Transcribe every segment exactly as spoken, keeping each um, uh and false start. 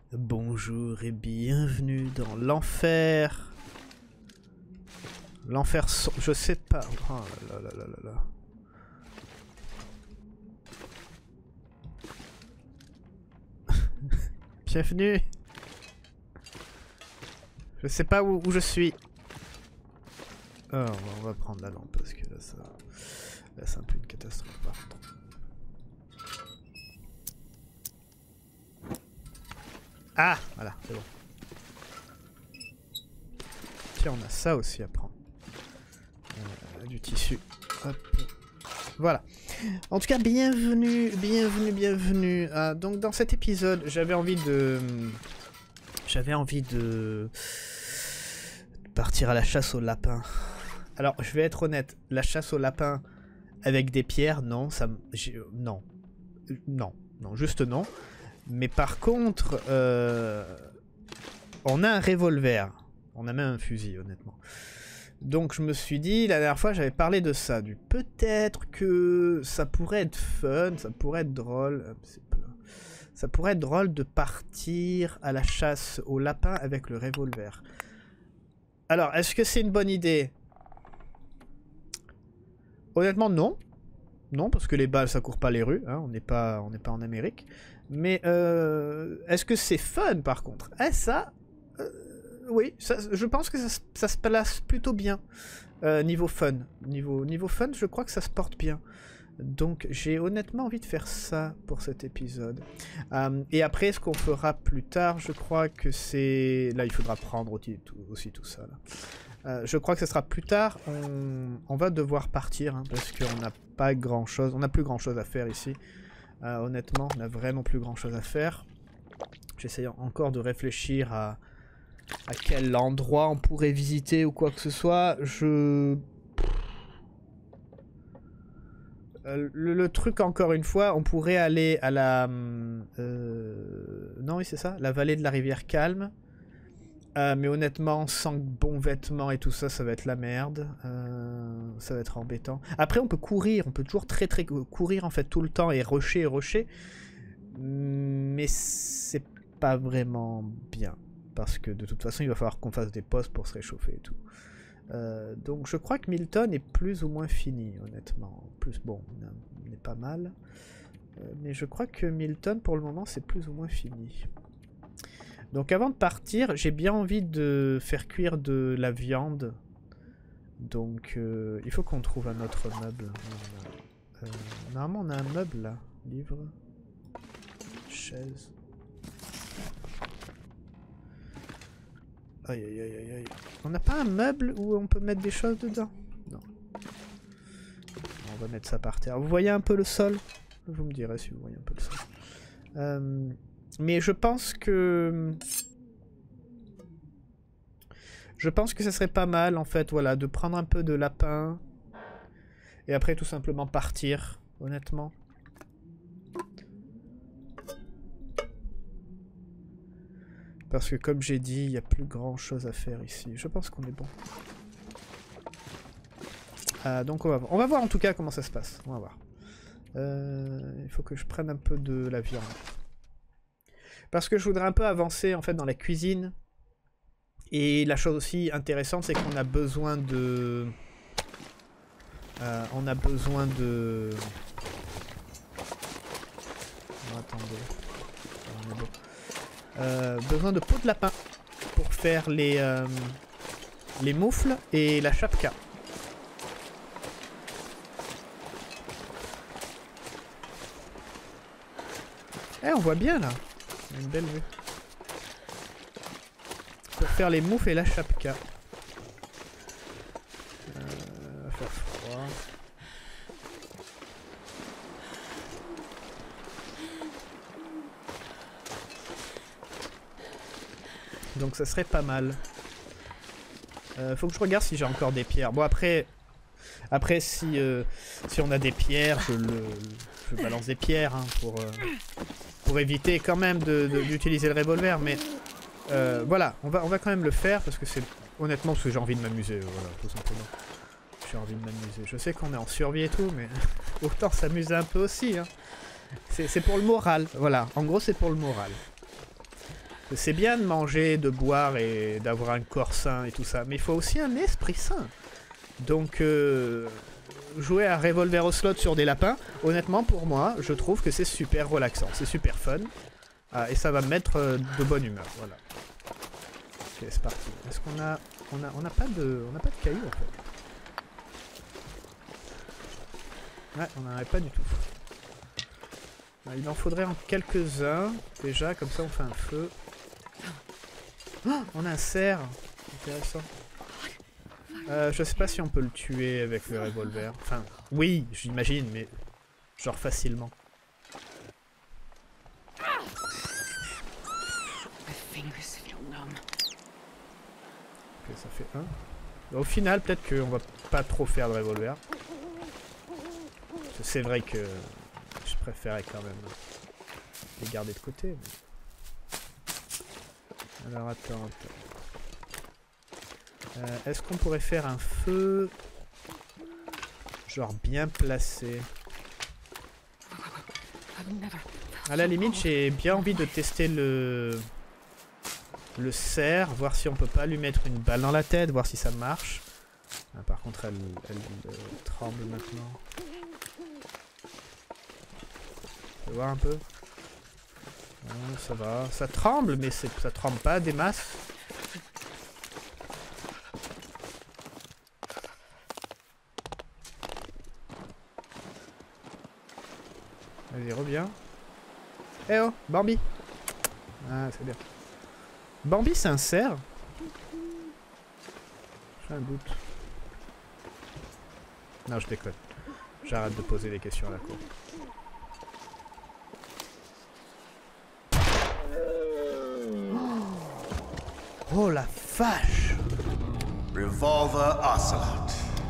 Bonjour et bienvenue dans l'enfer. L'enfer, so je sais pas. Oh là là là là là. Bienvenue. Je sais pas où, où je suis. Oh, on va prendre la lampe parce que là, ça, là c'est un peu une catastrophe par contre. Ah, voilà, c'est bon. Tiens, on a ça aussi à prendre. Euh, du tissu. Hop. Voilà. En tout cas, bienvenue, bienvenue, bienvenue. Euh, donc, dans cet épisode, j'avais envie de... J'avais envie de... partir à la chasse au lapin. Alors, je vais être honnête. La chasse au lapin avec des pierres, non, ça... Non. Non. Non, juste non. Mais par contre, euh, on a un revolver. On a même un fusil, honnêtement. Donc je me suis dit, la dernière fois, j'avais parlé de ça. Du peut-être que ça pourrait être fun, ça pourrait être drôle. Ça pourrait être drôle de partir à la chasse au lapin avec le revolver. Alors, est-ce que c'est une bonne idée? Honnêtement, non. Non, parce que les balles, ça court pas les rues. Hein, on n'est pas, on n'est pas en Amérique. Mais euh, est-ce que c'est fun par contre? Eh ça, euh, oui, ça, je pense que ça, ça se place plutôt bien euh, niveau fun. Niveau, niveau fun, je crois que ça se porte bien. Donc j'ai honnêtement envie de faire ça pour cet épisode. Euh, et après, ce qu'on fera plus tard, je crois que c'est... Là, il faudra prendre aussi tout, aussi tout ça. Là. Euh, je crois que ce sera plus tard. On, on va devoir partir hein, parce qu'on n'a pas grand-chose. On n'a plus grand-chose à faire ici. Euh, honnêtement, on n'a vraiment plus grand chose à faire. J'essaie encore de réfléchir à, à quel endroit on pourrait visiter ou quoi que ce soit. Je... Euh, le, le truc, encore une fois, on pourrait aller à la... Euh... Non, oui, c'est ça, la vallée de la rivière Calme. Euh, mais honnêtement, sans bons vêtements et tout ça, ça va être la merde. Euh, ça va être embêtant. Après, on peut courir. On peut toujours très très courir en fait tout le temps et rusher et rusher. Mais c'est pas vraiment bien. Parce que de toute façon, il va falloir qu'on fasse des pauses pour se réchauffer et tout. Euh, donc je crois que Milton est plus ou moins fini, honnêtement. Plus bon, on est pas mal. Euh, mais je crois que Milton, pour le moment, c'est plus ou moins fini. Donc avant de partir, j'ai bien envie de faire cuire de la viande. Donc euh, il faut qu'on trouve un autre meuble. Euh, normalement on a un meuble là. Livre. Chaise. Aïe aïe aïe aïe aïe. On n'a pas un meuble où on peut mettre des choses dedans? Non. On va mettre ça par terre. Vous voyez un peu le sol? Vous me direz si vous voyez un peu le sol. Euh... Mais je pense que... Je pense que ça serait pas mal, en fait, voilà, de prendre un peu de lapin. Et après, tout simplement partir, honnêtement. Parce que, comme j'ai dit, il n'y a plus grand-chose à faire ici. Je pense qu'on est bon. Ah, donc, on va voir. On va voir, en tout cas, comment ça se passe. On va voir. Euh, il faut que je prenne un peu de la viande. Parce que je voudrais un peu avancer en fait dans la cuisine. Et la chose aussi intéressante, c'est qu'on a besoin de... Euh, on a besoin de... Oh, attendez. On est beau. Euh, besoin de peau de lapin pour faire les, euh, les moufles et la chapka. Eh, on voit bien là. Une belle vue. Pour faire les moufles et la chapka. Euh, va faire froid. Donc ça serait pas mal. Euh, faut que je regarde si j'ai encore des pierres. Bon après, après si euh, si on a des pierres, je le, je balance des pierres hein, pour. Euh, Pour éviter quand même d'utiliser le revolver, mais euh, voilà, on va, on va quand même le faire parce que c'est honnêtement parce que j'ai envie de m'amuser, voilà, tout simplement. J'ai envie de m'amuser. Je sais qu'on est en survie et tout, mais autant s'amuser un peu aussi. Hein. C'est pour le moral, voilà. En gros, c'est pour le moral. C'est bien de manger, de boire et d'avoir un corps sain et tout ça, mais il faut aussi un esprit sain. Donc, euh, jouer à Revolver Ocelot sur des lapins, honnêtement, pour moi, je trouve que c'est super relaxant, c'est super fun. Ah, et ça va me mettre euh, de bonne humeur, voilà. Ok, c'est parti. Est-ce qu'on a... On a, on a pas de... On n'a pas de cailloux, en fait. Ouais, on n'en avait pas du tout. Il en faudrait en quelques-uns, déjà, comme ça on fait un feu. Oh, on a un cerf. Intéressant. Euh, je sais pas si on peut le tuer avec le revolver. Enfin, oui, j'imagine, mais genre facilement. Ok, ça fait un. Au final, peut-être qu'on va pas trop faire de revolver. C'est vrai que je préférais quand même les garder de côté. Mais... Alors attends, attends. Euh, Est-ce qu'on pourrait faire un feu genre bien placé? À la limite, j'ai bien envie de tester le le cerf, voir si on peut pas lui mettre une balle dans la tête, voir si ça marche. Ah, par contre, elle, elle, elle euh, tremble maintenant. Tu peux voir un peu? Oh, ça va, ça tremble, mais ça tremble pas des masses. Vas-y, reviens. Eh oh, Bambi. Ah, c'est bien. Bambi, c'est un cerf? J'ai un doute. Non, je déconne. J'arrête de poser des questions à la cour. Oh la vache! Revolver Ocelot.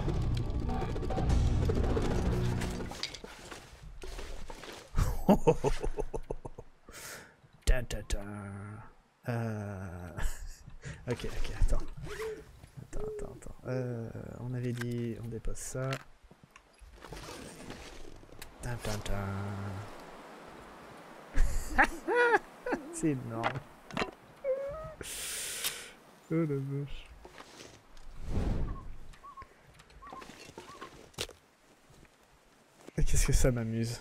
Dun, dun, dun. Euh... ok, ok, attends. Attends, attends, attends. Euh, on avait dit, on dépose ça. Dun, dun, dun. C'est énorme. Oh la vache. Qu'est-ce que ça m'amuse.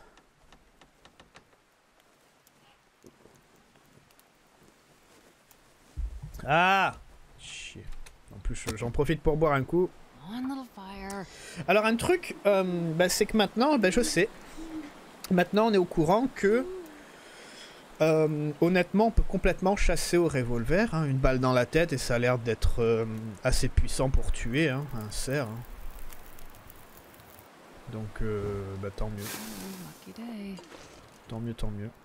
Ah! Chier. En plus, j'en profite pour boire un coup. Alors, un truc, euh, bah, c'est que maintenant, bah, je sais. Maintenant, on est au courant que... Euh, honnêtement, on peut complètement chasser au revolver. Hein, une balle dans la tête et ça a l'air d'être euh, assez puissant pour tuer hein, un cerf. Hein. Donc, euh, bah, tant mieux. Tant mieux, tant mieux.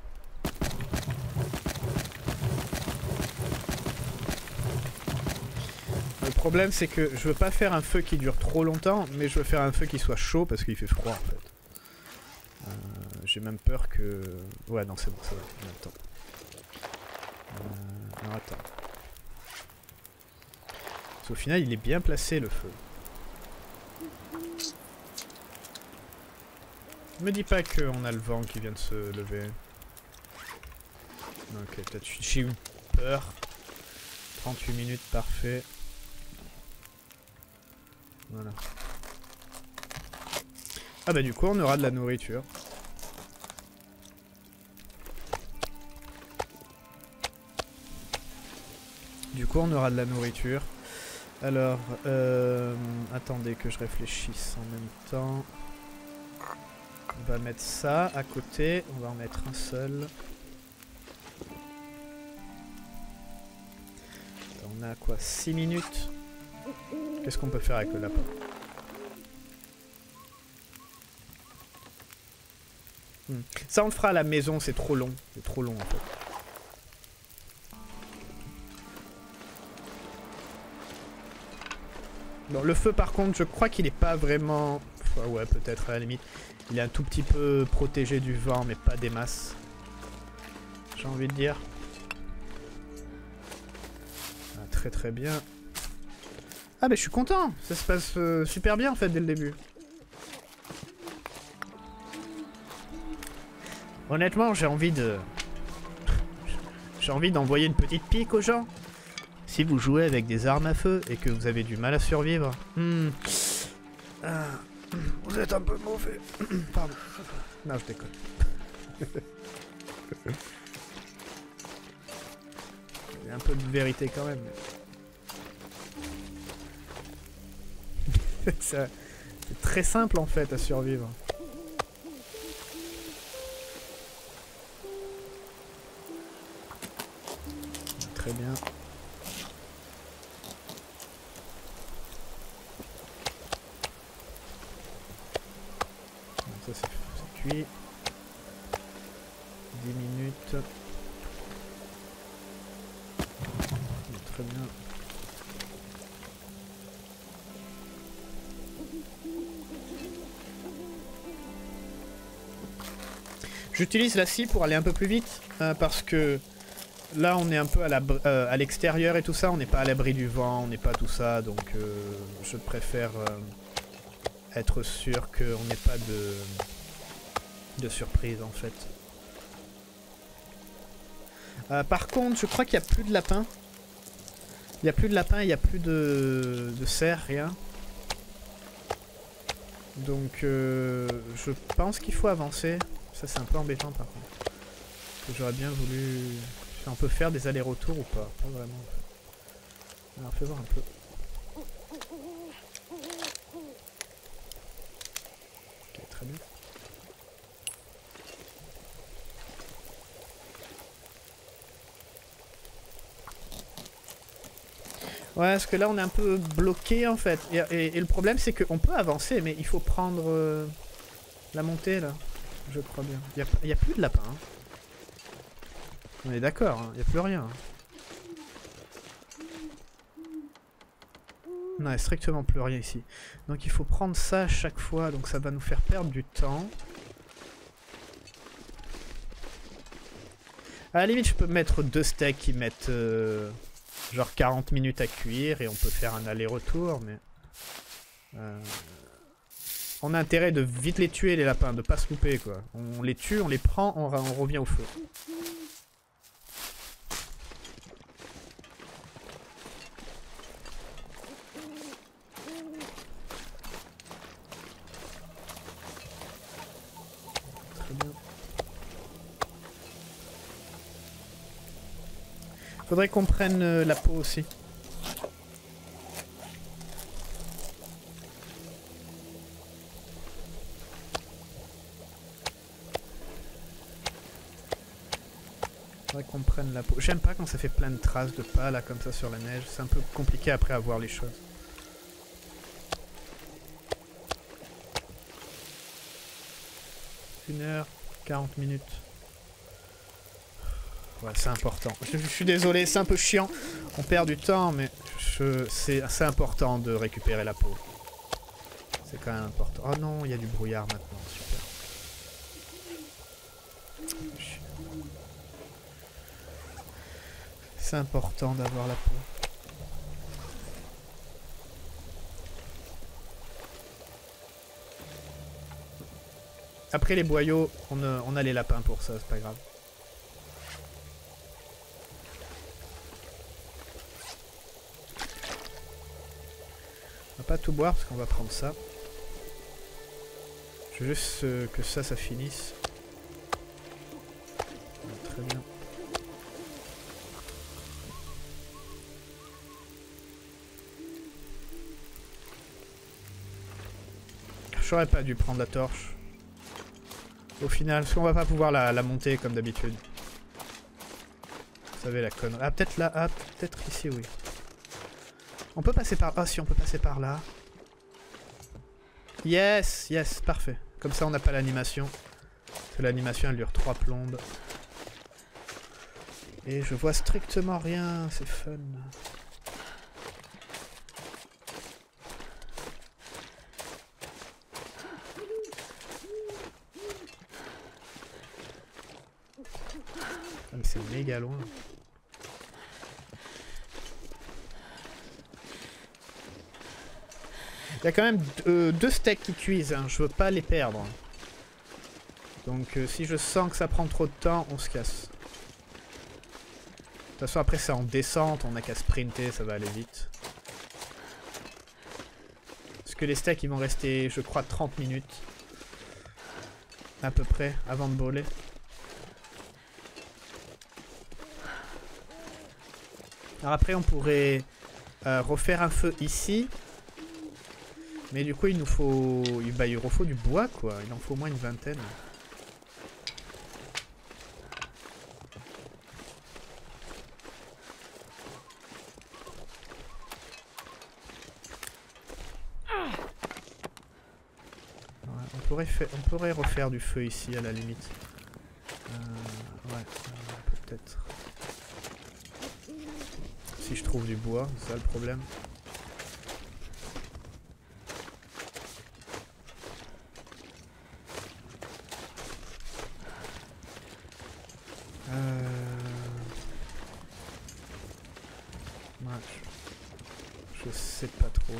Le problème, c'est que je veux pas faire un feu qui dure trop longtemps, mais je veux faire un feu qui soit chaud parce qu'il fait froid en fait. Euh, J'ai même peur que... Ouais, non, c'est bon, ça va. Attends. Euh, alors, attends. Parce qu'au final, il est bien placé, le feu. Me dis pas qu'on a le vent qui vient de se lever. Ok, peut-être j'ai eu peur. trente-huit minutes, parfait. Voilà. Ah bah du coup, on aura de la nourriture. Du coup, on aura de la nourriture. Alors, euh, attendez que je réfléchisse en même temps. On va mettre ça à côté. On va en mettre un seul. On a quoi? six minutes. Qu'est-ce qu'on peut faire avec le lapin? hmm. Ça, on le fera à la maison. C'est trop long. C'est trop long, en fait. Bon, le feu, par contre, je crois qu'il est pas vraiment... Enfin, ouais, peut-être, à la limite. Il est un tout petit peu protégé du vent, mais pas des masses. J'ai envie de dire. Ah, très très bien. Ah, mais je suis content. Ça se passe euh, super bien, en fait, dès le début. Honnêtement, j'ai envie de... J'ai envie d'envoyer une petite pique aux gens. Si vous jouez avec des armes à feu et que vous avez du mal à survivre, hmm, ah, vous êtes un peu mauvais. Pardon. Non, je déconne. Il y a un peu de vérité quand même. C'est très simple en fait à survivre. Très bien. Ça c'est cuit. dix minutes. Très bien. J'utilise la scie pour aller un peu plus vite euh, parce que là on est un peu à la, euh, à l'extérieur et tout ça, on n'est pas à l'abri du vent, on n'est pas tout ça, donc euh, je préfère euh, être sûr qu'on n'ait pas de, de surprise en fait. Euh, par contre, je crois qu'il n'y a plus de lapins. Il n'y a plus de lapins, il n'y a plus de, de cerfs, rien. Donc euh, je pense qu'il faut avancer. Ça c'est un peu embêtant par contre. J'aurais bien voulu... On peut faire des allers-retours ou pas? Pas vraiment. Alors fais voir un peu. Ok, très bien. Ouais, parce que là on est un peu bloqué en fait. Et, et, et le problème c'est qu'on peut avancer, mais il faut prendre euh, la montée là. Je crois bien. Il n'y a, a plus de lapins. Hein. On est d'accord, il hein, n'y a plus rien. Hein. Non, il n'y a strictement plus rien ici. Donc il faut prendre ça à chaque fois, donc ça va nous faire perdre du temps. À la limite, je peux mettre deux steaks qui mettent euh, genre quarante minutes à cuire et on peut faire un aller-retour, mais... Euh, on a intérêt de vite les tuer les lapins, de pas se louper quoi. On les tue, on les prend, on, on revient au feu. Très bien. Faudrait qu'on prenne euh, la peau aussi. Faudrait qu'on prenne la peau. J'aime pas quand ça fait plein de traces de pas là comme ça sur la neige. C'est un peu compliqué après à voir les choses. Une heure, quarante minutes. Ouais, c'est important. Je, je suis désolé, c'est un peu chiant. On perd du temps, mais c'est important de récupérer la peau. C'est quand même important. Oh non, il y a du brouillard maintenant. Super. C'est important d'avoir la peau. Après les boyaux, on a, on a les lapins pour ça, c'est pas grave. On va pas tout boire parce qu'on va prendre ça. Je veux juste euh, que ça, ça finisse. Très bien. J'aurais pas dû prendre la torche. Au final, parce qu'on va pas pouvoir la, la monter comme d'habitude. Vous savez la connerie. Ah peut-être là, ah peut-être ici, oui. On peut passer par... Ah si, on peut passer par là. Yes, yes, parfait. Comme ça on n'a pas l'animation. Parce que l'animation elle dure trois plombes. Et je vois strictement rien, c'est fun. Ah, mais c'est méga loin. Il y a quand même euh, deux steaks qui cuisent, hein. Je veux pas les perdre. Donc euh, si je sens que ça prend trop de temps, on se casse. façon après c'est en descente, on n'a qu'à sprinter, ça va aller vite. Parce que les steaks ils vont rester je crois trente minutes. À peu près, avant de brûler. Alors après on pourrait euh, refaire un feu ici. Mais du coup il nous faut... Bah, il refaut du bois quoi, il en faut au moins une vingtaine. Ouais, on, pourrait faire... on pourrait refaire du feu ici à la limite. Euh, ouais, peut-être. Si je trouve du bois, c'est ça le problème. Euh... Ouais, je... je sais pas trop.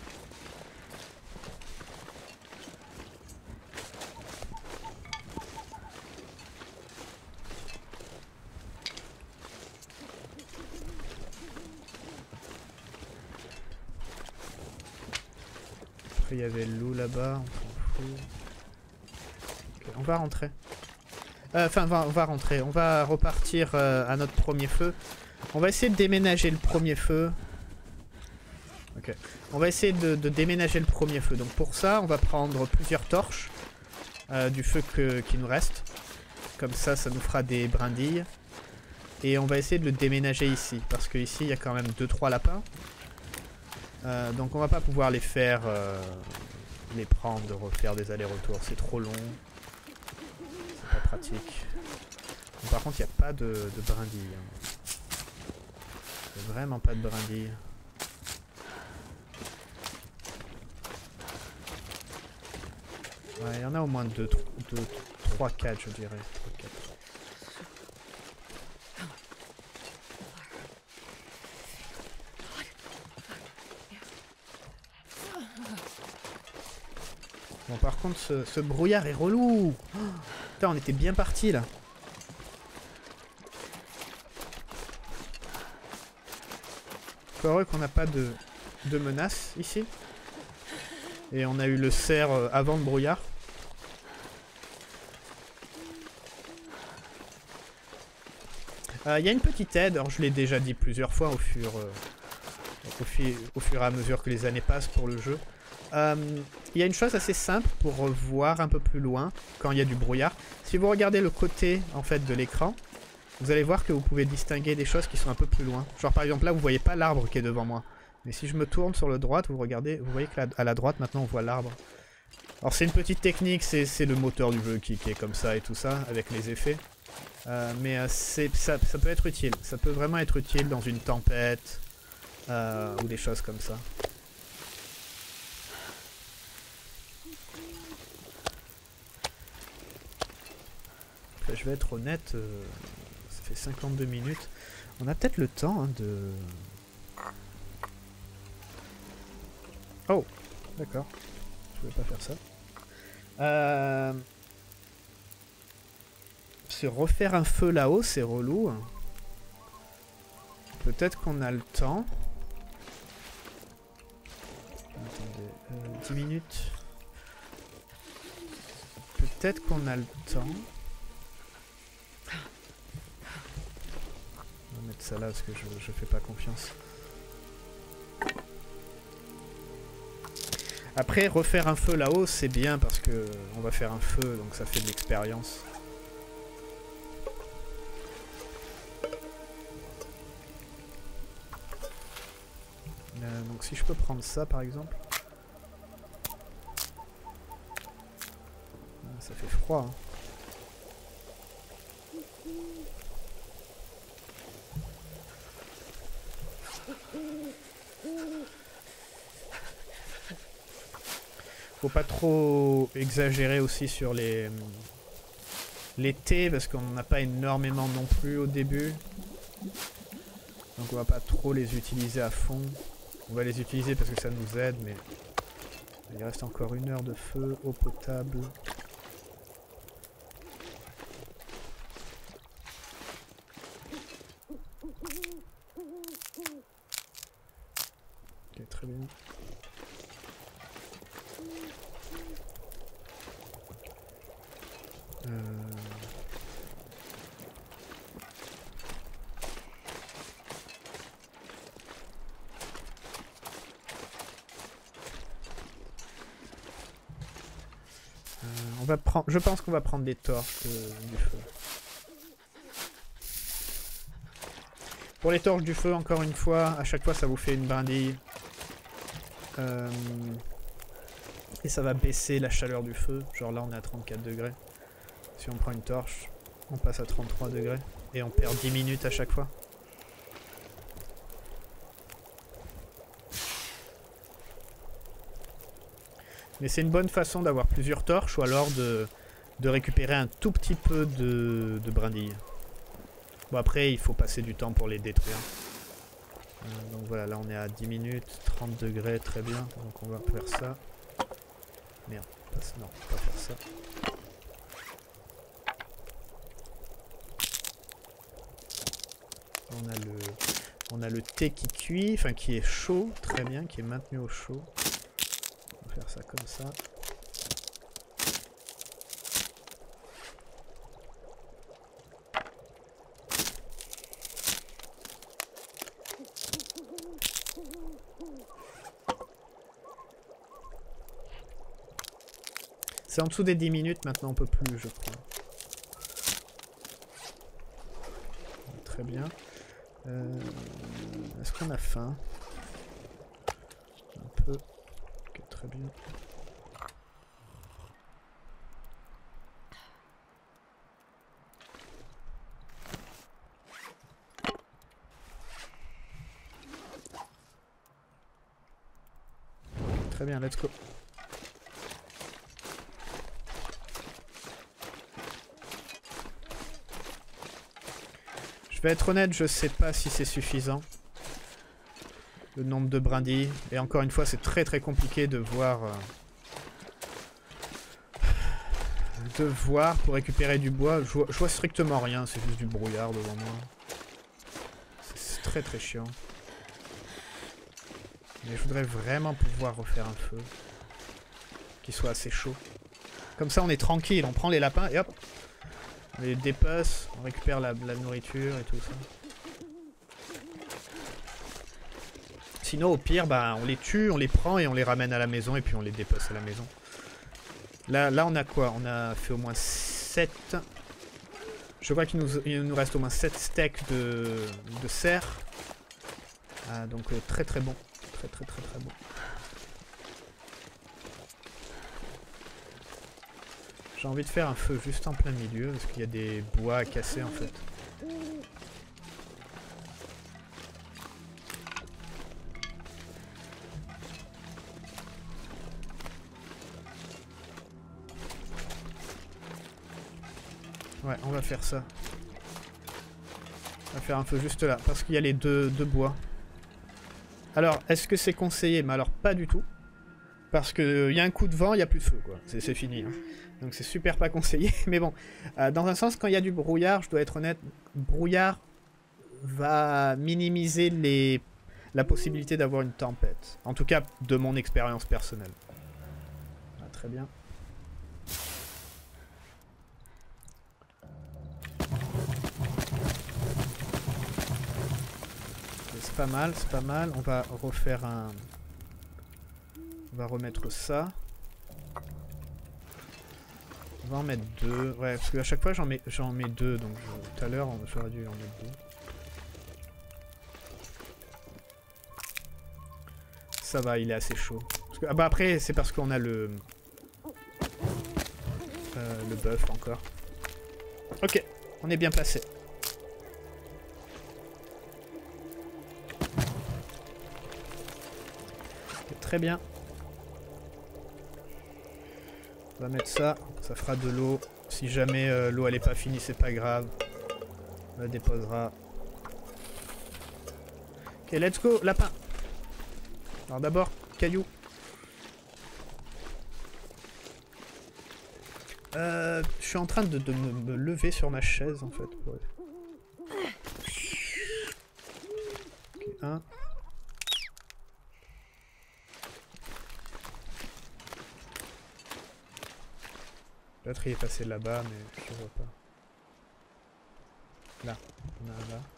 Après il y avait le loup là-bas, on s'en fout. Okay, on va rentrer. Enfin, euh, on va rentrer. On va repartir euh, à notre premier feu. On va essayer de déménager le premier feu. Ok. On va essayer de, de déménager le premier feu. Donc pour ça, on va prendre plusieurs torches euh, du feu que, qui nous reste. Comme ça, ça nous fera des brindilles. Et on va essayer de le déménager ici. Parce qu'ici, il y a quand même deux trois lapins. Euh, donc on va pas pouvoir les faire... Euh, les prendre, de refaire des allers-retours. C'est trop long. Pas pratique. Bon, par contre, il n'y a pas de, de brindilles. Il n'y a vraiment pas de brindilles. Ouais, il y en a au moins deux, trois, quatre, je dirais. trois, quatre. Bon, par contre, ce, ce brouillard est relou. Oh, putain, on était bien parti là. Encore heureux qu'on n'a pas de, de menace ici. Et on a eu le cerf avant le brouillard. Il euh, y a une petite aide, alors je l'ai déjà dit plusieurs fois au fur, euh, au, fi au fur et à mesure que les années passent pour le jeu. Il euh, y a une chose assez simple pour voir un peu plus loin quand il y a du brouillard. Si vous regardez le côté en fait de l'écran, vous allez voir que vous pouvez distinguer des choses qui sont un peu plus loin. Genre par exemple là vous voyez pas l'arbre qui est devant moi. Mais si je me tourne sur le droite, vous regardez, vous voyez qu'à la droite maintenant on voit l'arbre. Alors c'est une petite technique, c'est le moteur du jeu qui, qui est comme ça et tout ça, avec les effets. Euh, mais euh, ça, ça peut être utile, ça peut vraiment être utile dans une tempête euh, ou des choses comme ça. Enfin, je vais être honnête, euh, ça fait cinquante-deux minutes. On a peut-être le temps hein, de... Oh, d'accord, je voulais pas faire ça. Euh... Se refaire un feu là-haut, c'est relou. Peut-être qu'on a le temps. Attendez, euh, dix minutes. Peut-être qu'on a le temps. On va mettre ça là parce que je, je fais pas confiance. Après, refaire un feu là-haut, c'est bien parce que on va faire un feu, donc ça fait de l'expérience. Euh, donc si je peux prendre ça par exemple. Ah, ça fait froid. Hein. Faut pas trop exagérer aussi sur les, les thés parce qu'on n'en a pas énormément non plus au début. Donc on va pas trop les utiliser à fond. On va les utiliser parce que ça nous aide, mais il reste encore une heure de feu, eau potable. bien. Euh... Euh, on va prendre, je pense qu'on va prendre des torches euh, du feu. Pour les torches du feu, encore une fois, à chaque fois ça vous fait une brindille. Euh, et ça va baisser la chaleur du feu. Genre là on est à trente-quatre degrés. Si on prend une torche, on passe à trente-trois degrés. Et on perd dix minutes à chaque fois. Mais c'est une bonne façon d'avoir plusieurs torches ou alors de, de récupérer un tout petit peu de, de brindilles. Bon après il faut passer du temps pour les détruire. Euh, donc voilà, là on est à dix minutes, trente degrés, très bien. Donc on va faire ça. Merde, pas, non, on va faire ça. On a le, on a le thé qui cuit, enfin qui est chaud, très bien, qui est maintenu au chaud. On va faire ça comme ça. C'est en dessous des dix minutes, maintenant on peut plus, je crois. Très bien. Euh, Est-ce qu'on a faim? Un peu. Ok, très bien. Très bien, let's go. Je vais être honnête, je sais pas si c'est suffisant. Le nombre de brindilles. Et encore une fois, c'est très très compliqué de voir... Euh, de voir pour récupérer du bois. Je vois, je vois strictement rien, c'est juste du brouillard devant moi. C'est très très chiant. Mais je voudrais vraiment pouvoir refaire un feu. Qui soit assez chaud. Comme ça on est tranquille, on prend les lapins et hop. On les dépasse, on récupère la, la nourriture et tout ça. Sinon, au pire, bah, on les tue, on les prend et on les ramène à la maison et puis on les dépasse à la maison. Là, là on a quoi? On a fait au moins sept... Je crois qu'il nous, il nous reste au moins sept steaks de, de cerf. Ah, donc euh, très très bon. Très très très très bon. J'ai envie de faire un feu juste en plein milieu, parce qu'il y a des bois à casser en fait. Ouais, on va faire ça. On va faire un feu juste là, parce qu'il y a les deux, deux bois. Alors, est-ce que c'est conseillé? Mais alors, pas du tout. Parce qu'il euh, y a un coup de vent, il n'y a plus de feu, quoi. C'est fini. Hein. Donc c'est super pas conseillé. Mais bon, euh, dans un sens, quand il y a du brouillard, je dois être honnête, brouillard va minimiser les... la possibilité d'avoir une tempête. En tout cas, de mon expérience personnelle. Ah, très bien. C'est pas mal, c'est pas mal. On va refaire un... On va remettre ça. On va en mettre deux. Ouais, parce qu'à chaque fois j'en mets, j'en mets deux, donc je... tout à l'heure j'aurais dû en mettre deux. Ça va, il est assez chaud. Parce que... Ah bah après, c'est parce qu'on a le... Euh, le bœuf encore. Ok, on est bien placé. Okay, très bien. On va mettre ça, ça fera de l'eau. Si jamais euh, l'eau elle est pas finie, c'est pas grave. On la déposera. Ok, let's go, lapin. Alors d'abord, caillou. Euh, je suis en train de, de me, me lever sur ma chaise en fait. Ouais. Ok, un. Peut-être il est passé là-bas, mais je vois pas. Là, on a un là.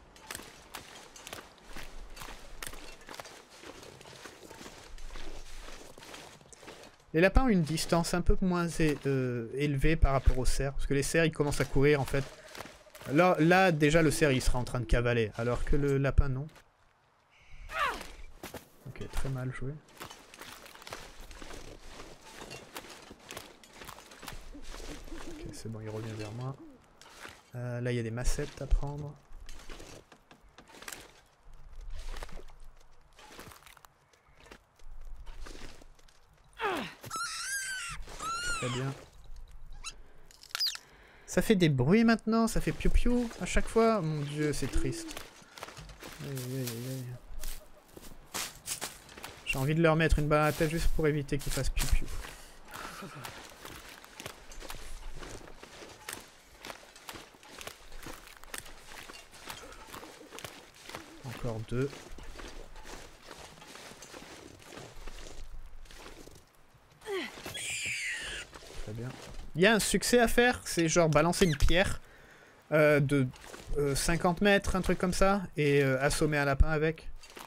Les lapins ont une distance un peu moins é euh, élevée par rapport aux cerfs, parce que les cerfs ils commencent à courir en fait. Là, là déjà le cerf il sera en train de cavaler, alors que le lapin non. Ok, très mal joué. Ok, c'est bon, il revient vers moi. Euh, là il y a des massettes à prendre. Très bien. Ça fait des bruits maintenant, ça fait piou piou à chaque fois. Mon dieu, c'est triste. Aïe, aïe, aïe, aïe. J'ai envie de leur mettre une balle à la tête juste pour éviter qu'ils fassent piou piou. Encore deux. Très bien. Il y a un succès à faire, c'est genre balancer une pierre euh, de euh, cinquante mètres, un truc comme ça, et euh, assommer un lapin avec.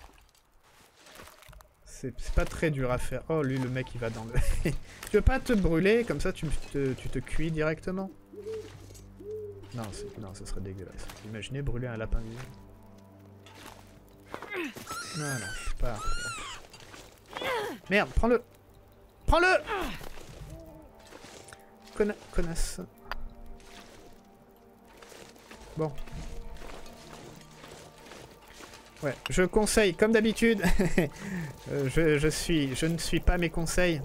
C'est pas très dur à faire. Oh, lui, le mec, il va dans le... Tu veux pas te brûler, comme ça tu te, tu te cuis directement? Non, non, ce serait dégueulasse. Imaginez brûler un lapin vivant. Voilà, parfait. Merde, prends-le! Prends-le! Conna connasse. Bon. Ouais, je conseille, comme d'habitude, euh, je, je, suis, je ne suis pas mes conseils.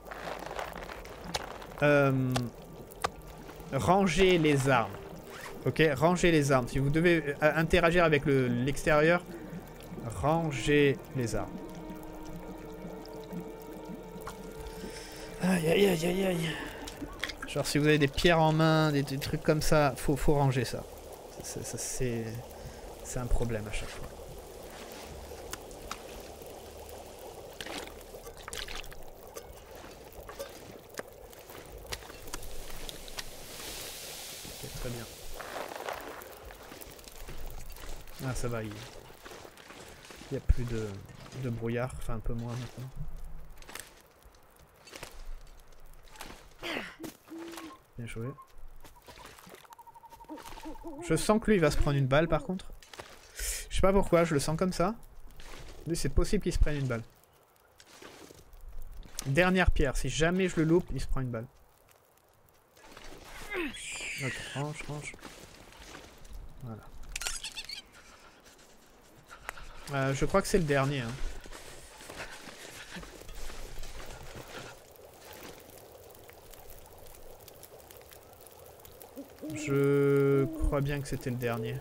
Euh, rangez les armes. Ok, rangez les armes. Si vous devez euh, interagir avec l'extérieur, le, rangez les armes. Aïe aïe aïe aïe aïe. Genre si vous avez des pierres en main, des, des trucs comme ça, faut, faut ranger ça. C'est un problème à chaque fois. Ok, très bien. Ah ça va, il n'y a plus de, de brouillard, enfin un peu moins maintenant. Bien joué. Je sens que lui il va se prendre une balle par contre. Je sais pas pourquoi, je le sens comme ça. Lui c'est possible qu'il se prenne une balle. Dernière pierre, si jamais je le loupe, il se prend une balle. Ok, range, range. Voilà. Euh, je crois que c'est le dernier. Hein. Je crois bien que c'était le dernier.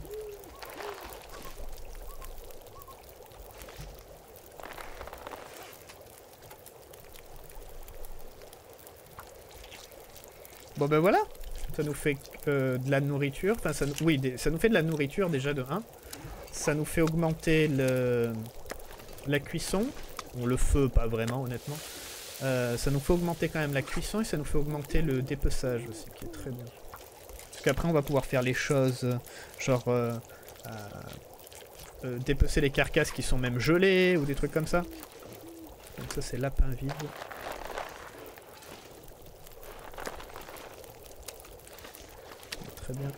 Bon ben voilà, ça nous fait euh, de la nourriture. Enfin, ça, oui, des, ça nous fait de la nourriture déjà de un. Ça nous fait augmenter le, la cuisson. Bon, le feu, pas vraiment, honnêtement. Euh, ça nous fait augmenter quand même la cuisson et ça nous fait augmenter le dépeçage aussi, qui est très bien. Parce qu'après on va pouvoir faire les choses, euh, genre euh, euh, euh, dépecer les carcasses qui sont même gelées ou des trucs comme ça. Donc ça c'est lapin vide. Très bien.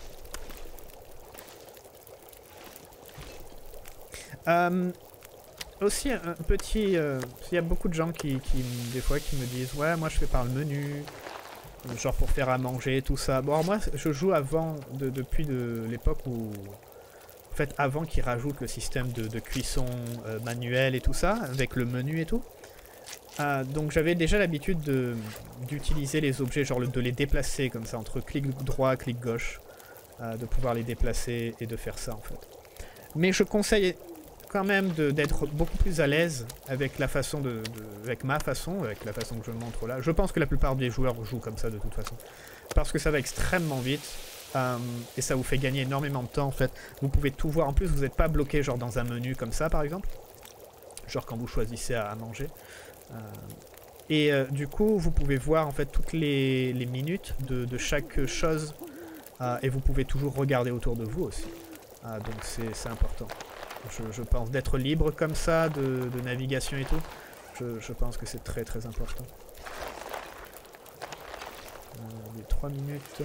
Euh, aussi un, un petit... Euh, il y a beaucoup de gens qui, qui, des fois, qui me disent « Ouais, moi je fais par le menu. » Genre pour faire à manger, tout ça. Bon, alors moi, je joue avant, de, depuis de l'époque où... En fait, avant qu'ils rajoutent le système de, de cuisson euh, manuel et tout ça, avec le menu et tout. Euh, donc j'avais déjà l'habitude d'utiliser les objets, genre le, de les déplacer comme ça, entre clic droit, clic gauche. Euh, de pouvoir les déplacer et de faire ça, en fait. Mais je conseille quand même d'être beaucoup plus à l'aise avec la façon de, de... avec ma façon, avec la façon que je montre là. Je pense que la plupart des joueurs jouent comme ça de toute façon. Parce que ça va extrêmement vite. Euh, et ça vous fait gagner énormément de temps en fait. Vous pouvez tout voir. En plus vous n'êtes pas bloqué genre dans un menu comme ça par exemple. Genre quand vous choisissez à, à manger. Euh, Et euh, du coup, vous pouvez voir en fait toutes les, les minutes de, de chaque chose. Euh, et vous pouvez toujours regarder autour de vous aussi. Euh, donc c'est important. Je, je pense d'être libre comme ça, de, de navigation et tout. Je, je pense que c'est très très important. Euh, les trois minutes.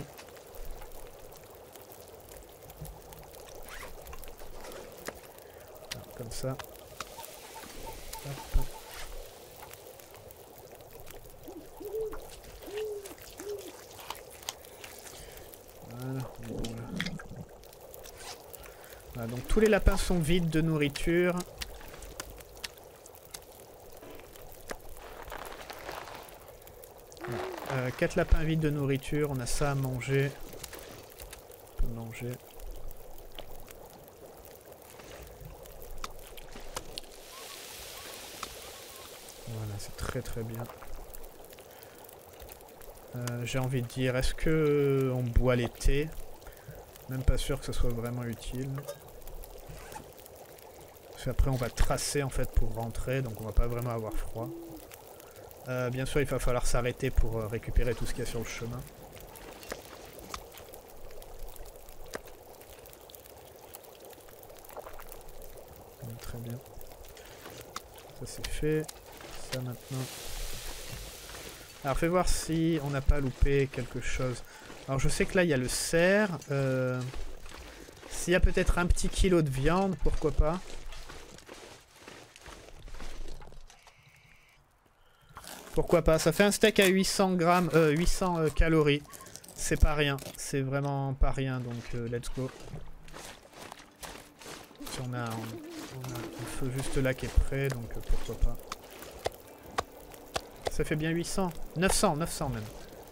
Alors, comme ça. Hop. Voilà, voilà. Voilà, donc tous les lapins sont vides de nourriture. Voilà. Euh, quatre lapins vides de nourriture, on a ça à manger. On peut manger. Voilà, c'est très très bien. Euh, J'ai envie de dire, est-ce que on boit l'été? Même pas sûr que ce soit vraiment utile. Parce qu'après on va tracer en fait pour rentrer, donc on va pas vraiment avoir froid. Euh, bien sûr il va falloir s'arrêter pour euh, récupérer tout ce qu'il y a sur le chemin. Donc, très bien. Ça c'est fait. Ça maintenant. Alors fais voir si on n'a pas loupé quelque chose. Alors je sais que là il y a le cerf. Euh, S'il y a peut-être un petit kilo de viande, pourquoi pas. Pourquoi pas. Ça fait un steak à huit cents grammes, euh, huit cents euh, calories. C'est pas rien. C'est vraiment pas rien. Donc euh, let's go. Si on a, on, on a un feu juste là qui est prêt, donc euh, pourquoi pas. Ça fait bien huit cents. neuf cents, neuf cents même.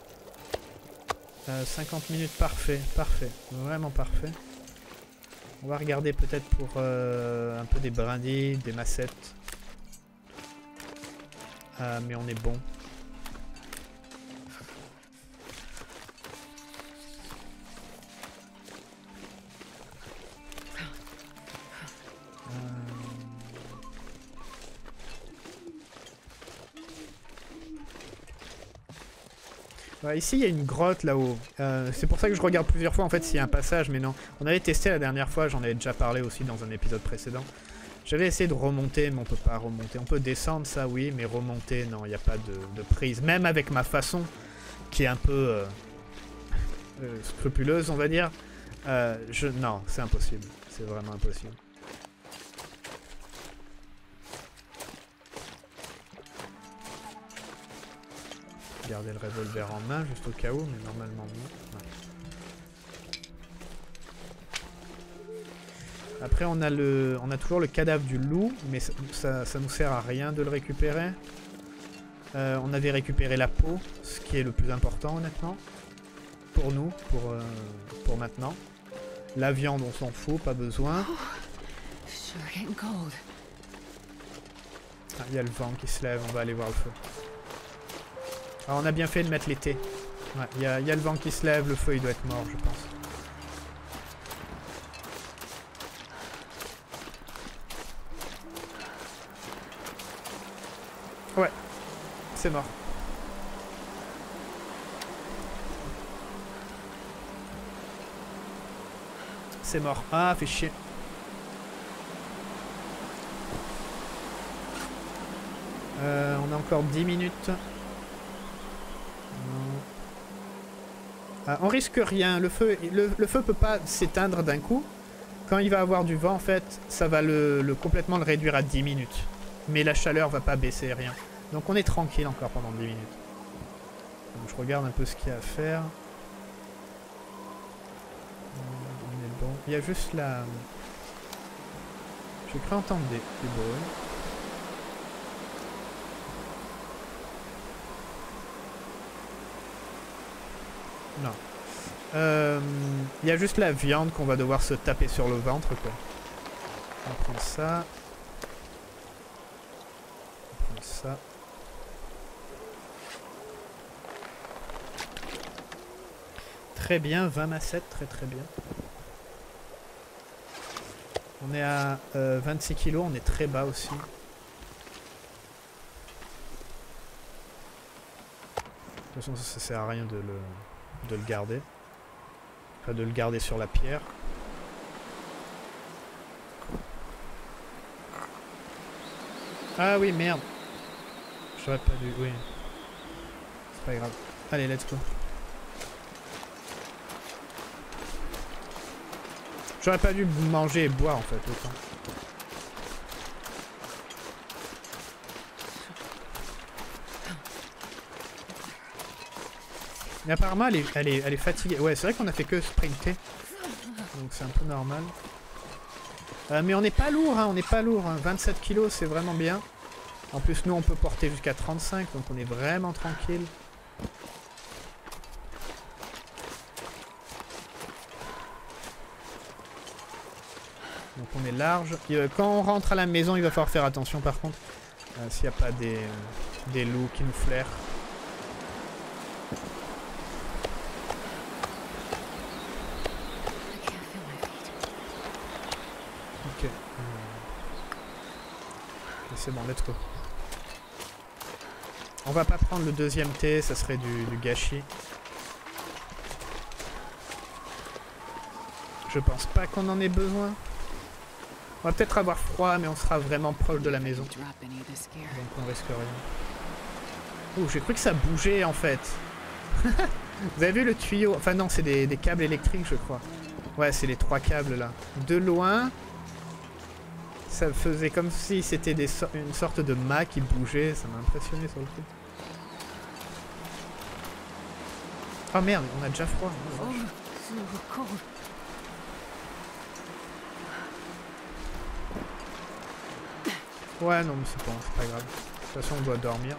Euh, cinquante minutes, parfait, parfait. Vraiment parfait. On va regarder peut-être pour euh, un peu des brindilles, des massettes. Euh, mais on est bon. Ouais, ici il y a une grotte là-haut. Euh, c'est pour ça que je regarde plusieurs fois en fait s'il y a un passage, mais non. On avait testé la dernière fois, j'en avais déjà parlé aussi dans un épisode précédent. J'avais essayé de remonter, mais on peut pas remonter. On peut descendre, ça oui, mais remonter, non, il n'y a pas de, de prise. Même avec ma façon, qui est un peu euh, euh, scrupuleuse, on va dire. Euh, je, non, c'est impossible. C'est vraiment impossible. Garder le revolver en main, juste au cas où, mais normalement non. Ouais. Après on a le, on a toujours le cadavre du loup, mais ça, ça, ça nous sert à rien de le récupérer. Euh, on avait récupéré la peau, ce qui est le plus important honnêtement. Pour nous, pour, euh, pour maintenant. La viande on s'en fout, pas besoin. Ah, il y a le vent qui se lève, on va aller voir le feu. Alors on a bien fait de mettre l'été. Ouais, il y a, y a le vent qui se lève, le feu il doit être mort je pense. Ouais, c'est mort. C'est mort. Ah, fait chier. Euh, on a encore dix minutes. Euh, on risque rien. Le feu, le, le feu peut pas s'éteindre d'un coup. Quand il va avoir du vent, en fait, ça va le, le complètement le réduire à dix minutes. Mais la chaleur va pas baisser, rien. Donc on est tranquille encore pendant dix minutes. Donc je regarde un peu ce qu'il y a à faire. On est bon. Il y a juste la... J'ai cru entendre des, des bruits. Non. Euh, il y a juste la viande qu'on va devoir se taper sur le ventre, quoi. On va prendre ça. On va prendre ça. Très bien, vingt massettes, très très bien. On est à euh, vingt-six kilos, on est très bas aussi. toute façon, ça, ça sert à rien de le, de le garder. Enfin, de le garder sur la pierre. Ah oui, merde. J'aurais pas dû... Oui. C'est pas grave. Allez, let's go. J'aurais pas dû manger et boire en fait autant. Mais apparemment elle est, elle est, elle est fatiguée. Ouais, c'est vrai qu'on a fait que sprinter. Donc c'est un peu normal. Euh, mais on n'est pas lourd, hein, on n'est pas lourd. Hein. vingt-sept kilos, c'est vraiment bien. En plus, nous, on peut porter jusqu'à trente-cinq, donc on est vraiment tranquille. Donc on est large. Et, quand on rentre à la maison, il va falloir faire attention par contre. Euh, S'il n'y a pas des, euh, des loups qui nous flairent. Ok. C'est bon, let's go. On va pas prendre le deuxième thé, ça serait du, du gâchis. Je pense pas qu'on en ait besoin. On va peut-être avoir froid, mais on sera vraiment proche de la maison. Donc on risque rien. Ouh, j'ai cru que ça bougeait en fait. Vous avez vu le tuyau? Enfin non, c'est des, des câbles électriques je crois. Ouais, c'est les trois câbles là. De loin, ça faisait comme si c'était des so une sorte de mât qui bougeait. Ça m'a impressionné sur le coup. Oh merde, on a déjà froid. Oh, ouais, non, mais c'est bon, c'est pas grave. De toute façon, on doit dormir.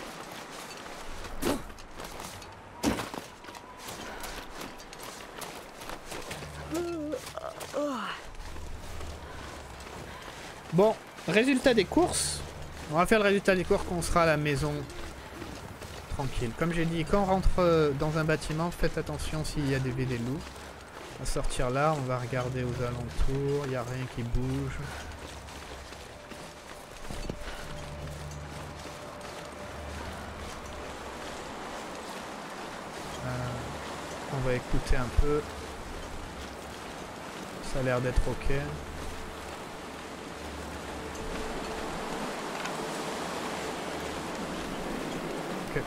Bon, résultat des courses. On va faire le résultat des courses quand on sera à la maison. Tranquille. Comme j'ai dit, quand on rentre dans un bâtiment, faites attention s'il y a des, des loups. On va sortir là, on va regarder aux alentours. Il n'y a rien qui bouge. Euh, on va écouter un peu. Ça a l'air d'être ok. Ok.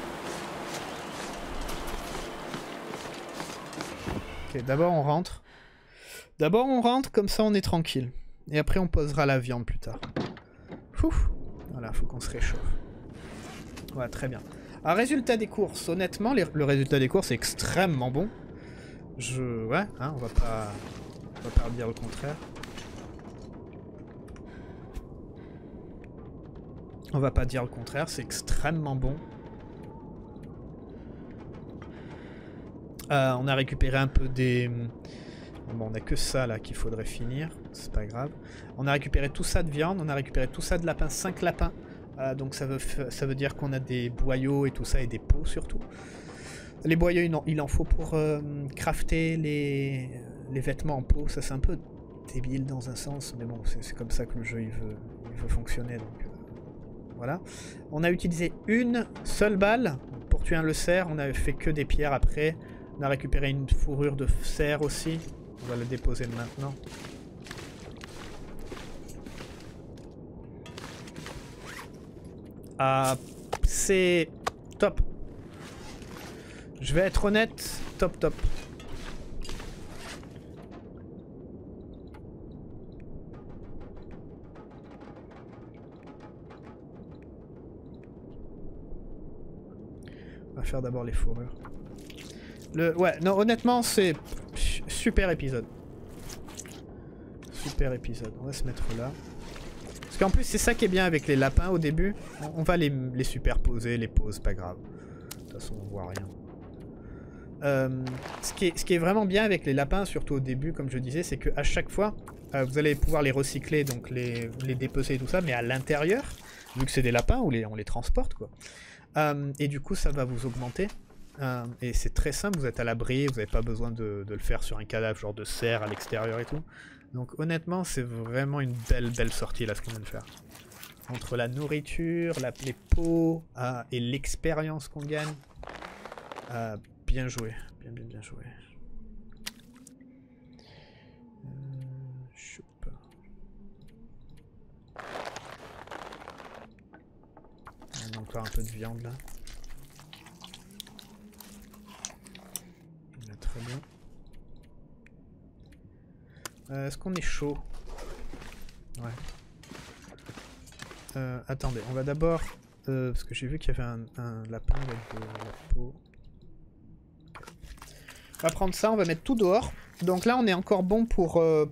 Ok, d'abord on rentre. D'abord on rentre, comme ça on est tranquille. Et après on posera la viande plus tard. Ouf. Voilà, faut qu'on se réchauffe. Ouais, très bien. Un résultat des courses, honnêtement, les, le résultat des courses est extrêmement bon. Je... Ouais, hein, on va pas... On va pas dire le contraire. On va pas dire le contraire, c'est extrêmement bon. Euh, on a récupéré un peu des... Bon, on a que ça là qu'il faudrait finir, c'est pas grave. On a récupéré tout ça de viande, on a récupéré tout ça de lapin, cinq lapins. Euh, donc ça veut, ça veut dire qu'on a des boyaux et tout ça, et des pots surtout. Les boyaux, il en, il en faut pour euh, crafter les, les vêtements en peau. Ça c'est un peu débile dans un sens, mais bon, c'est comme ça que le jeu il veut, il veut fonctionner. Donc euh, voilà. On a utilisé une seule balle pour tuer un le cerf, on avait fait que des pierres après. On a récupéré une fourrure de cerf aussi. On va le déposer maintenant. Ah, c'est top. Je vais être honnête, top top. On va faire d'abord les fourrures. Le, ouais, non, honnêtement, c'est super épisode. Super épisode. On va se mettre là. Parce qu'en plus, c'est ça qui est bien avec les lapins au début. On, on va les, les superposer, les poses, pas grave. De toute façon, on voit rien. Euh, ce, qui est, ce qui est vraiment bien avec les lapins, surtout au début, comme je disais, c'est qu'à chaque fois, euh, vous allez pouvoir les recycler, donc les, les dépecer et tout ça, mais à l'intérieur, vu que c'est des lapins, on les, on les transporte, quoi. Euh, et du coup, ça va vous augmenter. Euh, et c'est très simple, vous êtes à l'abri, vous n'avez pas besoin de, de le faire sur un cadavre, genre de cerf à l'extérieur et tout. Donc honnêtement, c'est vraiment une belle, belle sortie là, ce qu'on vient de faire. Entre la nourriture, la, les pots euh, et l'expérience qu'on gagne. Ah, bien joué. Bien, bien, bien joué. Euh, choup. On a encore un peu de viande là. Là, très bien. Euh, Est-ce qu'on est chaud? Ouais. Euh, attendez, on va d'abord... Euh, parce que j'ai vu qu'il y avait un, un lapin avec de la peau. On va prendre ça, on va mettre tout dehors. Donc là, on est encore bon pour... Euh,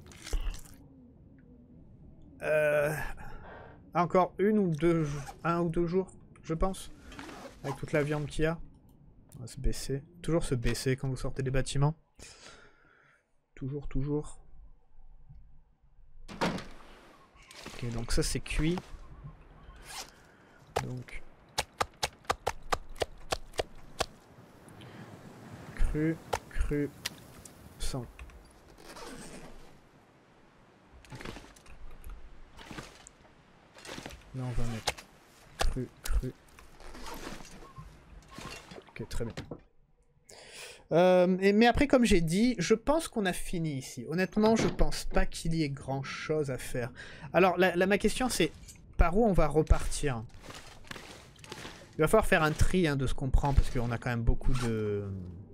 euh, encore une ou deux... Un ou deux jours, je pense. Avec toute la viande qu'il y a. On va se baisser. Toujours se baisser quand vous sortez des bâtiments. Toujours, toujours. Ok, donc ça c'est cuit. Donc... Cru, cru, sang. Okay. Là on va mettre cru, cru. Ok, très bien. Euh, et, mais après, comme j'ai dit, je pense qu'on a fini ici. Honnêtement, je pense pas qu'il y ait grand chose à faire. Alors, la, la, ma question c'est, par où on va repartir? Il va falloir faire un tri hein, de ce qu'on prend, parce qu'on a quand même beaucoup de...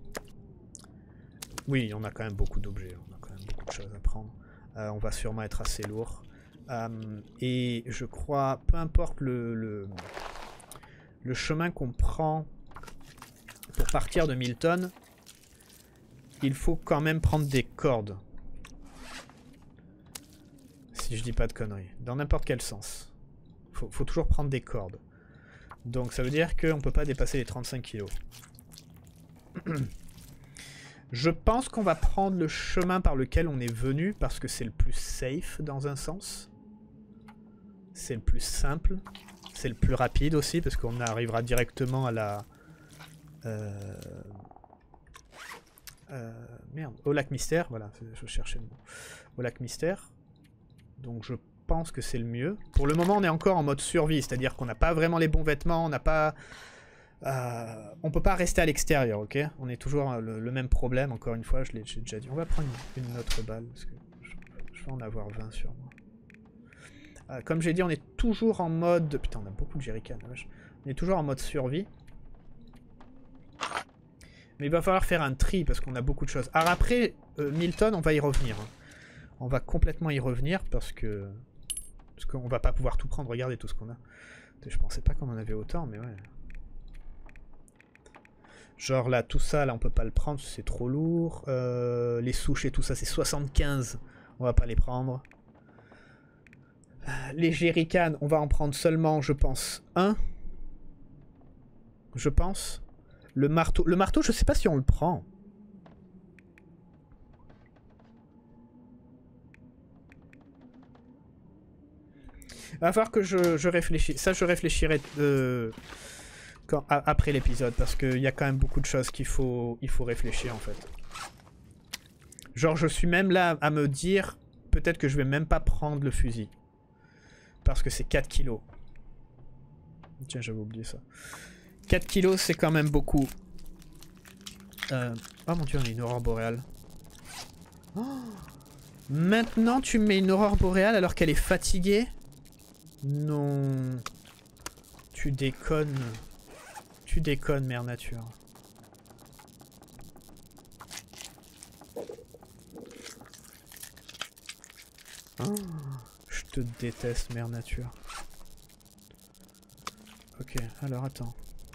Oui, on a quand même beaucoup d'objets, on a quand même beaucoup de choses à prendre. Euh, on va sûrement être assez lourd. Euh, et je crois, peu importe le, le, le chemin qu'on prend pour partir de Milton, il faut quand même prendre des cordes. Si je dis pas de conneries. Dans n'importe quel sens. Faut, faut toujours prendre des cordes. Donc ça veut dire qu'on ne peut pas dépasser les trente-cinq kilos. Je pense qu'on va prendre le chemin par lequel on est venu parce que c'est le plus safe dans un sens. C'est le plus simple. C'est le plus rapide aussi parce qu'on arrivera directement à la... Euh... Euh... Merde, au lac Mystère. Voilà, je cherchais le mot. Au lac Mystère. Donc je pense que c'est le mieux. Pour le moment, on est encore en mode survie. C'est-à-dire qu'on n'a pas vraiment les bons vêtements. On n'a pas... Euh, on peut pas rester à l'extérieur, ok? On est toujours le, le même problème, encore une fois, je l'ai déjà dit. On va prendre une, une autre balle, parce que je, je vais en avoir vingt sur moi. Euh, comme j'ai dit, on est toujours en mode... Putain, on a beaucoup de jerrycans, la vache. On est toujours en mode survie. Mais il va falloir faire un tri, parce qu'on a beaucoup de choses. Alors après, euh, Milton, on va y revenir. Hein. On va complètement y revenir, parce que... Parce qu'on va pas pouvoir tout prendre, regardez tout ce qu'on a. Je pensais pas qu'on en avait autant, mais ouais... Genre là, tout ça, là, on peut pas le prendre, c'est trop lourd. Euh, les souches et tout ça, c'est soixante-quinze. On va pas les prendre. Les jerrycans, on va en prendre seulement, je pense, un. Je pense. Le marteau, le marteau, je sais pas si on le prend. Il va falloir que je, je réfléchisse. Ça, je réfléchirai... Euh... Quand, a, après l'épisode, parce qu'il y a quand même beaucoup de choses qu'il faut, il faut réfléchir en fait. Genre je suis même là à me dire, peut-être que je vais même pas prendre le fusil. Parce que c'est quatre kilos. Tiens, j'avais oublié ça. quatre kilos, c'est quand même beaucoup. Euh... Oh mon dieu, on a une aurore boréale. Oh, maintenant tu mets une aurore boréale alors qu'elle est fatiguée? Non. Tu déconnes. Tu déconnes, mère nature. Oh, je te déteste, mère nature. Ok, alors attends.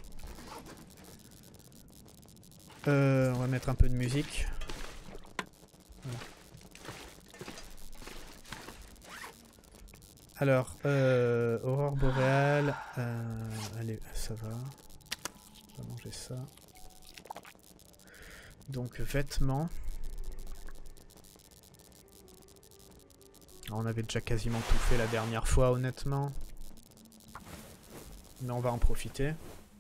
Euh, on va mettre un peu de musique. Voilà. Alors, euh, aurore boréale. Euh, allez, ça va. On va manger ça. Donc vêtements. Alors, on avait déjà quasiment tout fait la dernière fois honnêtement. Mais on va en profiter.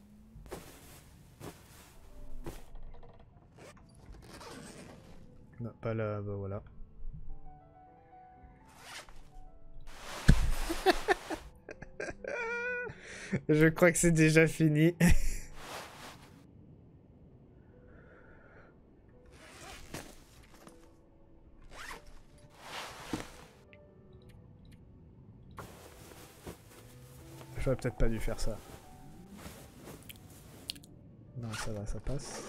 Non, pas là, bah voilà. Je crois que c'est déjà fini. J'aurais peut-être pas dû faire ça. Non, ça va, ça passe.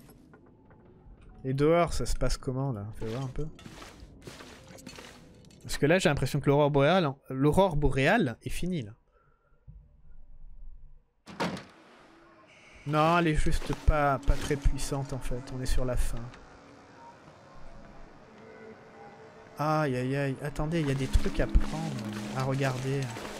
Et dehors, ça se passe comment là? Fais voir un peu. Parce que là, j'ai l'impression que l'aurore boréale, l'aurore boréale est finie là. Non, elle est juste pas, pas très puissante en fait. On est sur la fin. Aïe aïe aïe. Attendez, il y a des trucs à prendre, à regarder.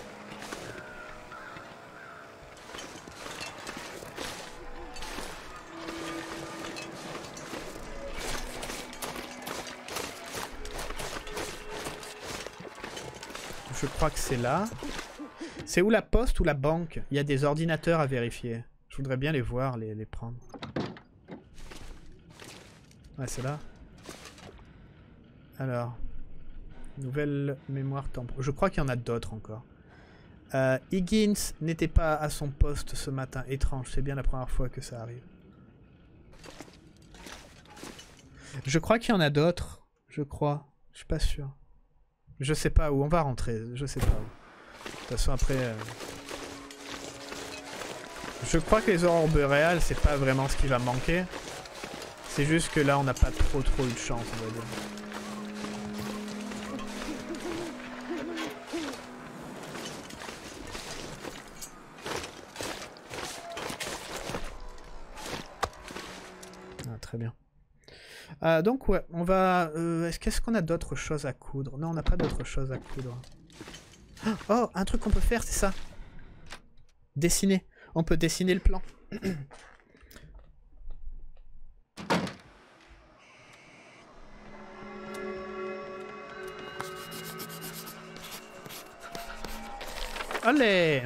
Je crois que c'est là. C'est où la poste ou la banque? Il y a des ordinateurs à vérifier. Je voudrais bien les voir, les, les prendre. Ouais, c'est là. Alors. Nouvelle mémoire temporaire. Je crois qu'il y en a d'autres encore. Euh, Higgins n'était pas à son poste ce matin. Étrange, c'est bien la première fois que ça arrive. Je crois qu'il y en a d'autres. Je crois. Je suis pas sûr. Je sais pas où. On va rentrer. Je sais pas où. De toute façon, après... Euh... Je crois que les aurores boréales, c'est pas vraiment ce qui va manquer. C'est juste que là, on n'a pas trop trop eu de chance, on va dire. Ah, très bien. Euh, donc ouais, on va... Euh, est-ce qu'est-ce qu'on a d'autres choses à coudre? Non, on n'a pas d'autres choses à coudre. Oh, un truc qu'on peut faire, c'est ça. Dessiner. On peut dessiner le plan. Allez!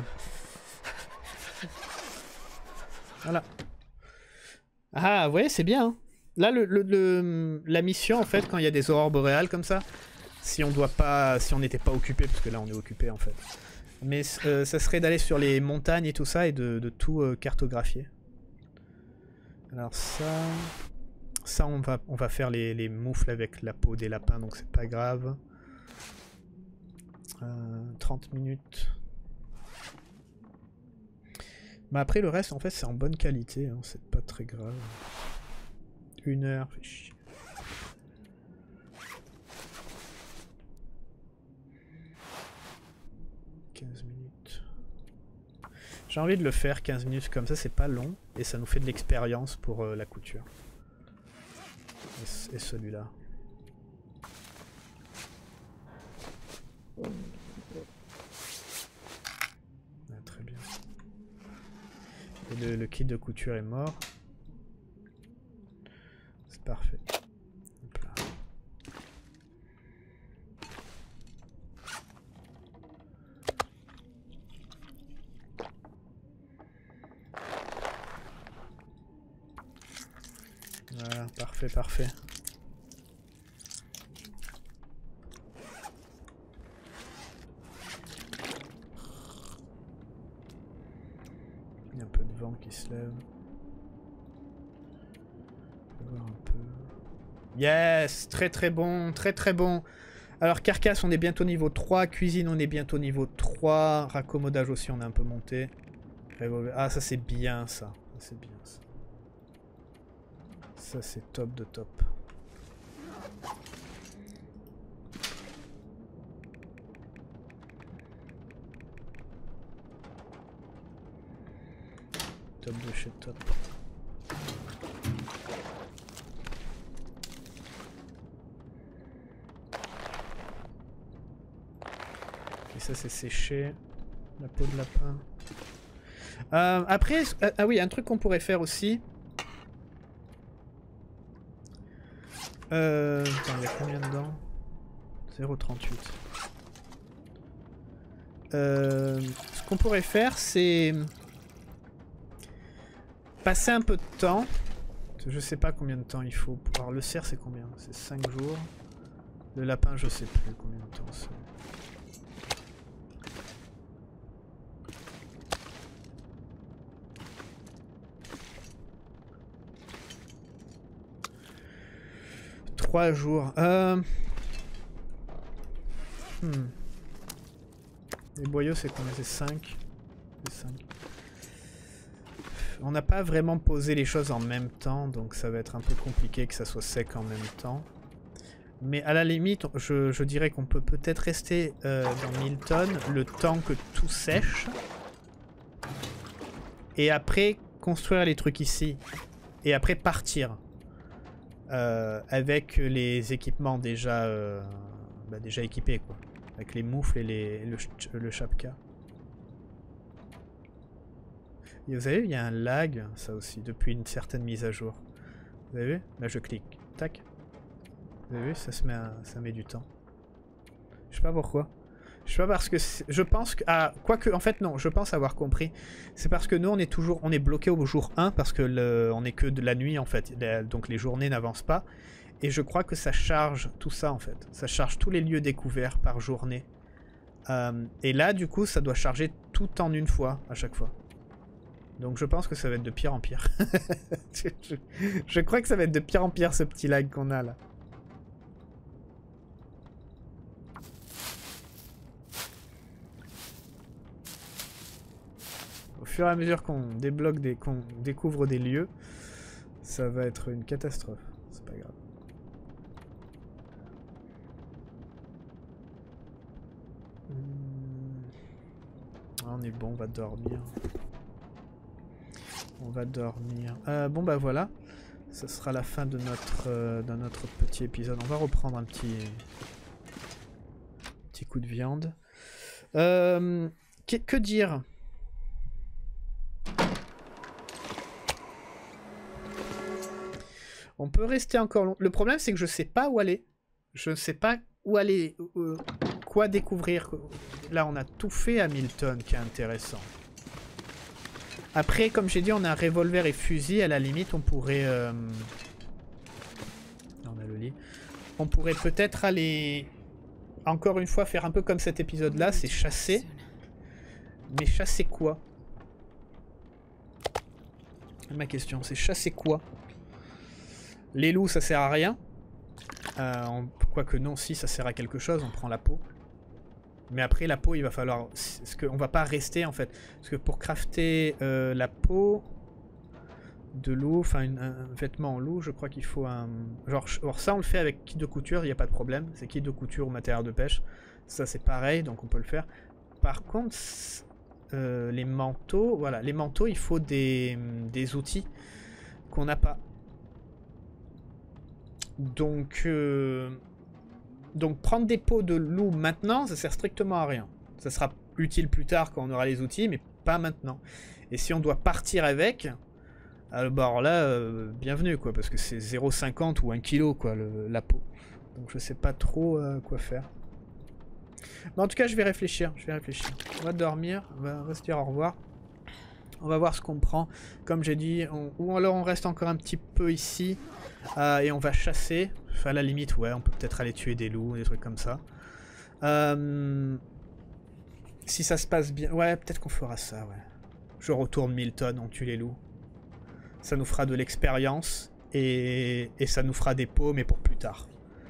Voilà. Ah, ouais, c'est bien. Hein. Là, le, le, le, la mission, en fait, quand il y a des aurores boréales comme ça, si on doit pas, si on n'était pas occupé, parce que là, on est occupé, en fait. Mais euh, ça serait d'aller sur les montagnes et tout ça et de, de tout euh, cartographier. Alors ça... Ça, on va, on va faire les, les moufles avec la peau des lapins, donc c'est pas grave. Euh, trente minutes. Mais après, le reste, en fait, c'est en bonne qualité. Hein, c'est pas très grave. Une heure, fait chier. quinze minutes. J'ai envie de le faire quinze minutes comme ça, c'est pas long. Et ça nous fait de l'expérience pour euh, la couture. Et, et celui-là. Ah, très bien. Et le, le kit de couture est mort. C'est parfait. Hop là. Voilà, parfait, parfait. Il y a un peu de vent qui se lève. On va voir un peu. Yes, très très bon, très très bon. Alors carcasse, on est bientôt niveau trois. Cuisine, on est bientôt niveau trois. Raccommodage aussi, on est un peu monté. Ah, ça c'est bien ça. Ça c'est bien ça. Ça c'est top de top. Top de chez top. Et ça c'est séché. La peau de lapin. Euh, après, ah, ah oui, un truc qu'on pourrait faire aussi. Euh, attends, il y a combien dedans? zéro virgule trente-huit. Euh, ce qu'on pourrait faire, c'est passer un peu de temps. Je sais pas combien de temps il faut. Alors le cerf c'est combien? C'est cinq jours. Le lapin je sais plus combien de temps c'est. Trois jours. Euh... Hmm. Les boyaux c'est combien? C'est cinq. plus cinq. On n'a pas vraiment posé les choses en même temps, donc ça va être un peu compliqué que ça soit sec en même temps. Mais à la limite, je, je dirais qu'on peut peut-être rester euh, dans Milton le temps que tout sèche. Et après, construire les trucs ici. Et après, partir. Euh, avec les équipements déjà, euh, bah déjà équipés, quoi. Avec les moufles et les, le, le chapka. Et vous avez vu, il y a un lag, ça aussi, depuis une certaine mise à jour. Vous avez vu? Là, je clique. Tac. Vous avez vu? Ça, se met à, ça met du temps. Je sais pas pourquoi. Je sais pas parce que... Je pense que... Ah, quoique, en fait, non. Je pense avoir compris. C'est parce que nous, on est toujours... On est bloqué au jour un parce que le, on est que de la nuit, en fait. Donc, les journées n'avancent pas. Et je crois que ça charge tout ça, en fait. Ça charge tous les lieux découverts par journée. Euh, et là, du coup, ça doit charger tout en une fois, à chaque fois. Donc je pense que ça va être de pire en pire. je, je, je crois que ça va être de pire en pire ce petit lag qu'on a là. Au fur et à mesure qu'on débloque des, qu'on découvre des lieux, ça va être une catastrophe. C'est pas grave. On est bon, on va dormir. On va dormir. Euh, bon bah voilà. Ce sera la fin de notre, euh, de notre petit épisode. On va reprendre un petit, petit coup de viande. Euh, que, que dire? On peut rester encore long. Le problème c'est que je sais pas où aller. Je ne sais pas où aller. Euh, quoi découvrir. Là on a tout fait à Milton qui est intéressant. Après, comme j'ai dit, on a un revolver et fusil. À la limite, on pourrait... Euh... On a le lit. On pourrait peut-être aller... Encore une fois, faire un peu comme cet épisode-là. C'est chasser. Mais chasser quoi? Ma question, c'est chasser quoi? Les loups, ça sert à rien. Euh, on... Quoique non, si, ça sert à quelque chose. On prend la peau. Mais après la peau il va falloir... Parce qu'on va pas rester en fait. Parce que pour crafter euh, la peau de loup, enfin un vêtement en loup, je crois qu'il faut un... Genre, genre ça on le fait avec kit de couture, il n'y a pas de problème. C'est kit de couture ou matériel de pêche. Ça c'est pareil, donc on peut le faire. Par contre, euh, les manteaux, voilà, les manteaux il faut des, des outils qu'on n'a pas. Donc... Euh... Donc prendre des peaux de loup maintenant, ça sert strictement à rien. Ça sera utile plus tard quand on aura les outils, mais pas maintenant. Et si on doit partir avec, alors là, euh, bienvenue quoi, parce que c'est zéro virgule cinquante ou un kilo quoi, le, la peau. Donc je sais pas trop euh, quoi faire. Mais en tout cas, je vais réfléchir, je vais réfléchir. On va dormir, on va, on va se dire au revoir. On va voir ce qu'on prend. Comme j'ai dit, on, ou alors on reste encore un petit peu ici. Euh, et on va chasser. Enfin, à la limite, ouais, on peut peut-être aller tuer des loups, des trucs comme ça. Euh, si ça se passe bien... Ouais, peut-être qu'on fera ça, ouais. Je retourne Milton, on tue les loups. Ça nous fera de l'expérience. Et, et ça nous fera des peaux, mais pour plus tard.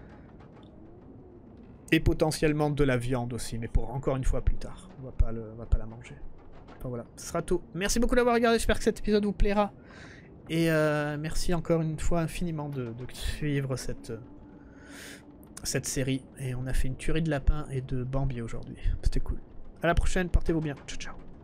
Et potentiellement de la viande aussi, mais pour encore une fois plus tard. On va pas, le, on va pas la manger. Enfin voilà, ce sera tout. Merci beaucoup d'avoir regardé, j'espère que cet épisode vous plaira. Et euh, merci encore une fois infiniment de, de suivre cette, cette série. Et on a fait une tuerie de lapin et de Bambi aujourd'hui. C'était cool. À la prochaine, portez-vous bien. Ciao, ciao.